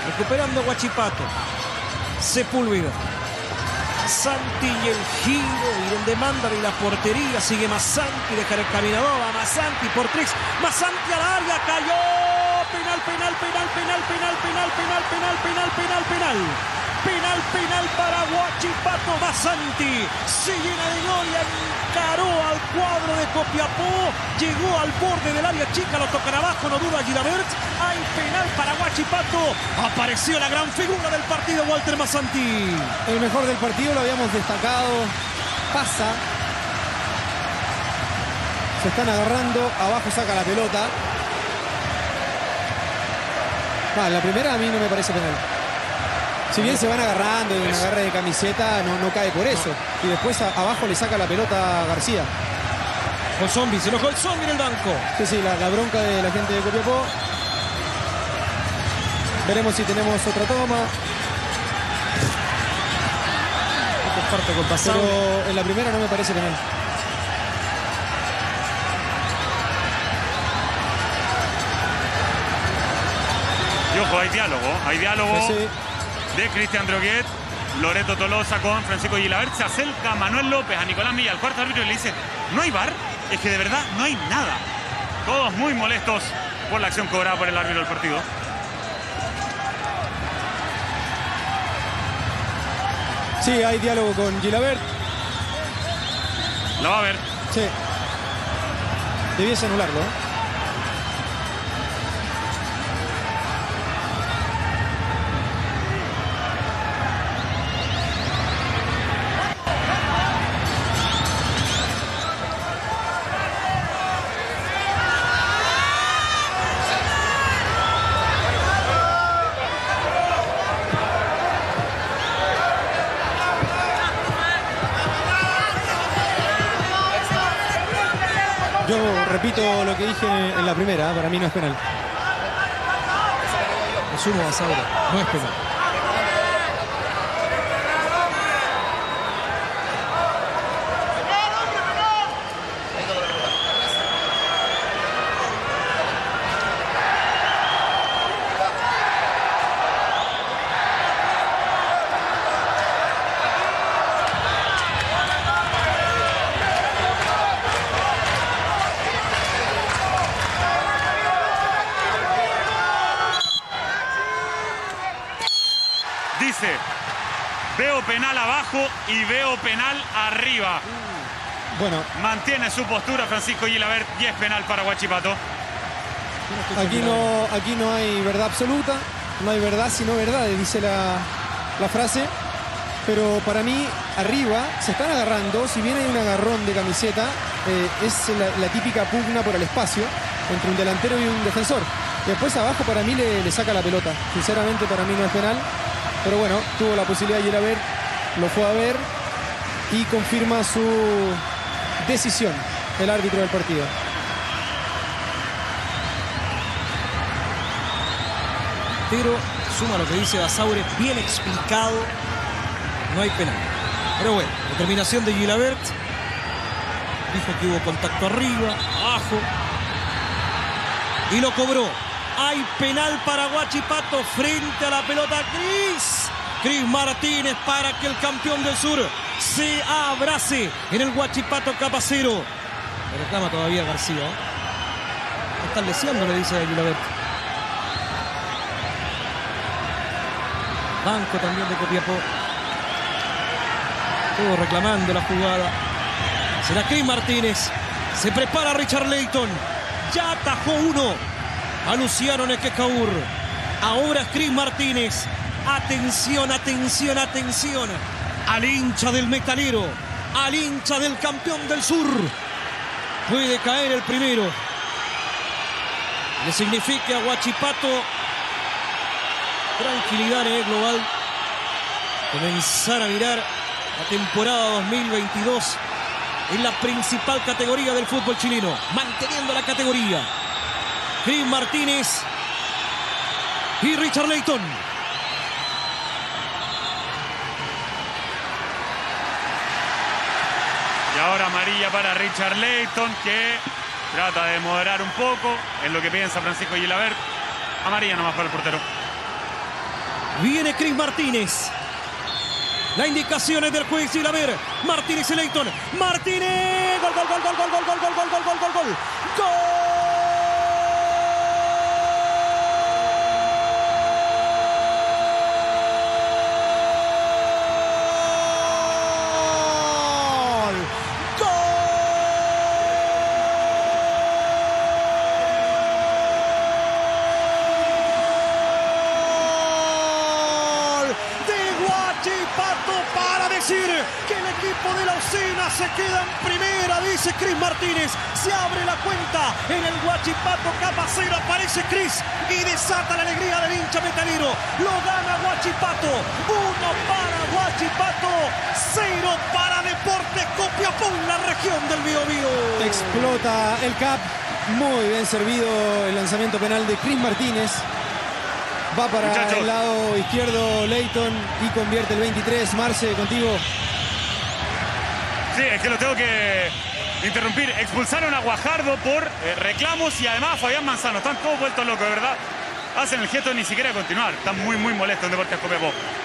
Recuperando Huachipato. Sepúlveda. Santi y el giro. Y donde manda de la portería. Sigue Massanti. Deja el caminador. Va Massanti por Trix. Massanti al área. Cayó. Penal, penal, penal, penal, penal, penal, penal, penal, penal, penal, penal. Penal, penal para Huachipato. Massanti se llena de gloria, encaró al cuadro de Copiapó, llegó al borde del área chica, lo tocan abajo, no duda Gilabert. Hay penal para Huachipato. Apareció la gran figura del partido, Walter Massanti. El mejor del partido, lo habíamos destacado. Pasa. Se están agarrando, abajo saca la pelota. La primera a mí no me parece penal. Si bien se van agarrando en un agarre de camiseta, no cae por eso. Y después abajo le saca la pelota a García. Con Zombie, se enojó el Zombie en el banco. Sí, la bronca de la gente de Copiapó. Veremos si tenemos otra toma. Pero en la primera no me parece penal. Y ojo, hay diálogo. Sí. De Cristian Droguet, Loreto Tolosa con Francisco Gilabert. Se acerca Manuel López a Nicolás Milla, al cuarto árbitro, y le dice: ¿no hay VAR? Es que de verdad no hay nada. Todos muy molestos por la acción cobrada por el árbitro del partido. Sí, hay diálogo con Gilabert. La va a ver. Sí. Debiese anularlo, ¿eh? Yo repito lo que dije en la primera, para mí no es penal. Asumo Basaura, no es penal. Dice: veo penal abajo y veo penal arriba. Bueno, mantiene su postura Francisco Gilabert y es penal para Huachipato. aquí no hay verdad absoluta, no hay verdad sino verdades, dice la frase. Pero para mí, arriba se están agarrando. Si bien hay un agarrón de camiseta, es la típica pugna por el espacio entre un delantero y un defensor. Después abajo para mí le saca la pelota. Sinceramente para mí no es penal. Pero bueno, tuvo la posibilidad de ir a ver, lo fue a ver y confirma su decisión el árbitro del partido. Pero suma lo que dice Basaure, bien explicado, no hay penal. Pero bueno, determinación de Gilabert. Dijo que hubo contacto arriba, abajo. Y lo cobró. Hay penal para Huachipato frente a la pelota Cris Martínez para que el campeón del sur se abrace en el Huachipato Capacero. Le reclama todavía García. Están leseando, le dice Gilabert. Banco también de Copiapó. Todo reclamando la jugada. Será Cris Martínez. Se prepara Richard Leighton. Ya atajó uno a Luciano Nequecaur. Ahora es Cris Martínez. Atención, atención, atención. Al hincha del metalero. Al hincha del campeón del sur. Puede caer el primero. Le significa a Huachipato tranquilidad en el global. Comenzar a mirar la temporada 2022 en la principal categoría del fútbol chileno. Manteniendo la categoría. Cris Martínez y Richard Leighton. Y ahora amarilla para Richard Leighton, que trata de moderar un poco. Es lo que piensa Francisco Gilabert. Amarilla nomás para el portero. Viene Chris Martínez. La indicación es del juez Gilaver. Martínez y Leighton. Martínez. Gol, gol, gol, gol, gol, gol, gol, gol, gol, gol, gol, gol, gol. ¡Gol! Para decir que el equipo de la Usina se queda en primera, dice Chris Martínez. Se abre la cuenta en el Huachipato, capa cero, aparece Chris y desata la alegría del hincha metalero. Lo gana Huachipato, 1 para Huachipato, 0 para Deportes Copiapó, la región del Biobío. Explota el CAP, muy bien servido el lanzamiento penal de Chris Martínez. Va para Muchachos, el lado izquierdo Leighton y convierte el 23. Marce, contigo. Sí, es que lo tengo que interrumpir. Expulsaron a Guajardo por reclamos y además a Fabián Manzano. Están todos vueltos locos, de verdad. Hacen el gesto de ni siquiera continuar. Están muy molestos en Deportes Copiapó.